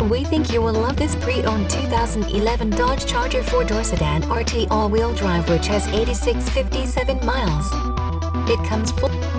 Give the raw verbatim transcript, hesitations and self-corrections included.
We think you will love this pre-owned two thousand eleven Dodge Charger four-door sedan R T all-wheel drive which has eighty-six fifty-seven miles. It comes full